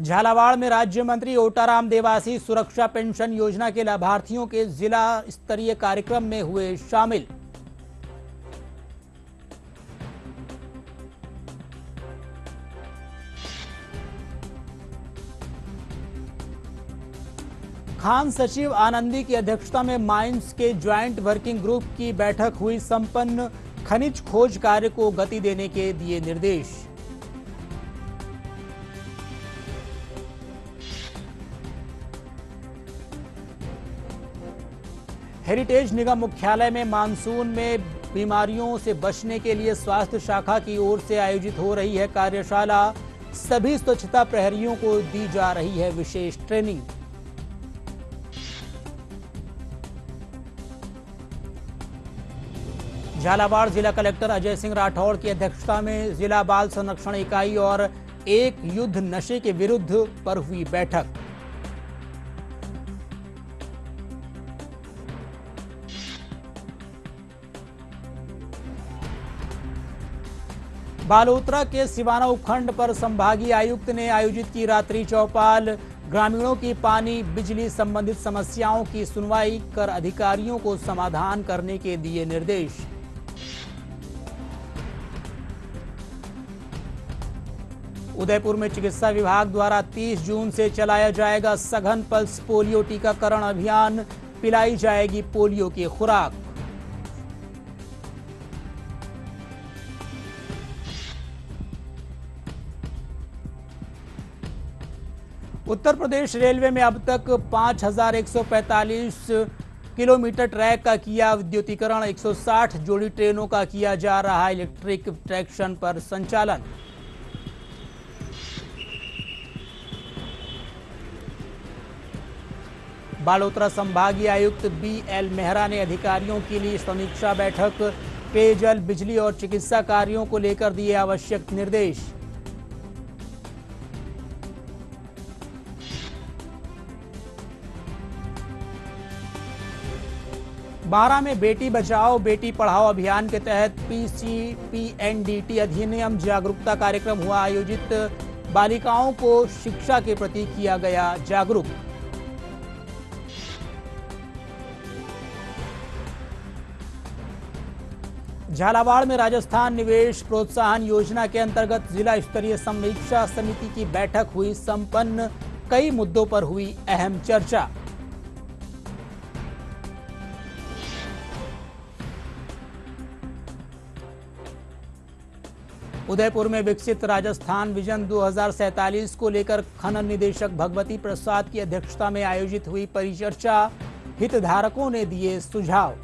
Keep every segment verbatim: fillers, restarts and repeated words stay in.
झालावाड़ में राज्य मंत्री ओटाराम देवासी सुरक्षा पेंशन योजना के लाभार्थियों के जिला स्तरीय कार्यक्रम में हुए शामिल। खान सचिव आनंदी की अध्यक्षता में माइंस के ज्वाइंट वर्किंग ग्रुप की बैठक हुई संपन्न। खनिज खोज कार्य को गति देने के दिए निर्देश। हेरिटेज निगम मुख्यालय में मानसून में बीमारियों से बचने के लिए स्वास्थ्य शाखा की ओर से आयोजित हो रही है कार्यशाला। सभी स्वच्छता प्रहरियों को दी जा रही है विशेष ट्रेनिंग। झालावाड़ जिला कलेक्टर अजय सिंह राठौड़ की अध्यक्षता में जिला बाल संरक्षण इकाई और एक युद्ध नशे के विरुद्ध पर हुई बैठक। बालोतरा के सिवाना उपखंड पर संभागीय आयुक्त ने आयोजित की रात्रि चौपाल। ग्रामीणों की पानी बिजली संबंधित समस्याओं की सुनवाई कर अधिकारियों को समाधान करने के दिए निर्देश। उदयपुर में चिकित्सा विभाग द्वारा तीस जून से चलाया जाएगा सघन पल्स पोलियो टीकाकरण अभियान। पिलाई जाएगी पोलियो की खुराक। उत्तर प्रदेश रेलवे में अब तक पांच हजार एक सौ पैंतालीस किलोमीटर ट्रैक का किया विद्युतीकरण। एक सौ साठ जोड़ी ट्रेनों का किया जा रहा है इलेक्ट्रिक ट्रैक्शन पर संचालन। बालोतरा संभागीय आयुक्त बी एल मेहरा ने अधिकारियों के लिए समीक्षा बैठक। पेयजल बिजली और चिकित्सा कार्यों को लेकर दिए आवश्यक निर्देश। बारह में बेटी बचाओ बेटी पढ़ाओ अभियान के तहत P C P N D T अधिनियम जागरूकता कार्यक्रम हुआ आयोजित। बालिकाओं को शिक्षा के प्रति किया गया जागरूक। झालावाड़ में राजस्थान निवेश प्रोत्साहन योजना के अंतर्गत जिला स्तरीय समीक्षा समिति की बैठक हुई संपन्न। कई मुद्दों पर हुई अहम चर्चा। उदयपुर में विकसित राजस्थान विजन दो हज़ार सैंतालीस को लेकर खनन निदेशक भगवती प्रसाद की अध्यक्षता में आयोजित हुई परिचर्चा। हितधारकों ने दिए सुझाव।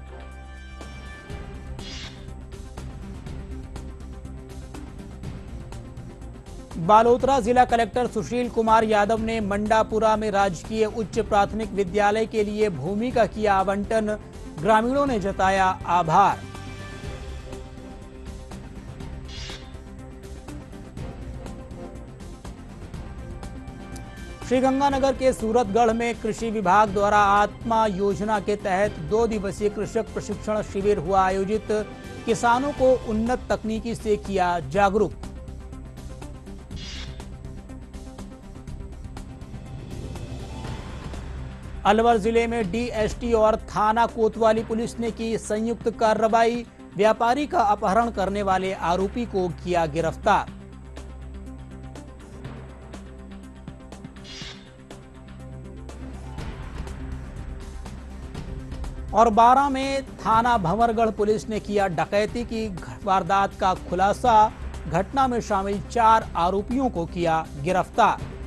बालोतरा जिला कलेक्टर सुशील कुमार यादव ने मंडापुरा में राजकीय उच्च प्राथमिक विद्यालय के लिए भूमि का किया आवंटन। ग्रामीणों ने जताया आभार। श्रीगंगानगर के सूरतगढ़ में कृषि विभाग द्वारा आत्मा योजना के तहत दो दिवसीय कृषक प्रशिक्षण शिविर हुआ आयोजित। किसानों को उन्नत तकनीकी से किया जागरूक। अलवर जिले में डी एस टी और थाना कोतवाली पुलिस ने की संयुक्त कार्रवाई। व्यापारी का अपहरण करने वाले आरोपी को किया गिरफ्तार। और बारह में थाना भंवरगढ़ पुलिस ने किया डकैती की वारदात का खुलासा। घटना में शामिल चार आरोपियों को किया गिरफ्तार।